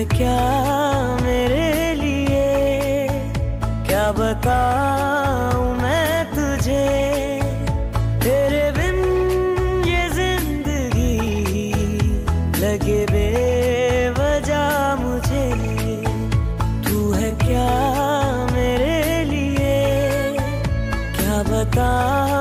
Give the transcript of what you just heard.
क्या मेरे लिए, क्या बताऊं मैं तुझे, तेरे बिन ये जिंदगी लगे बेवजह मुझे। तू है क्या मेरे लिए, क्या बताऊं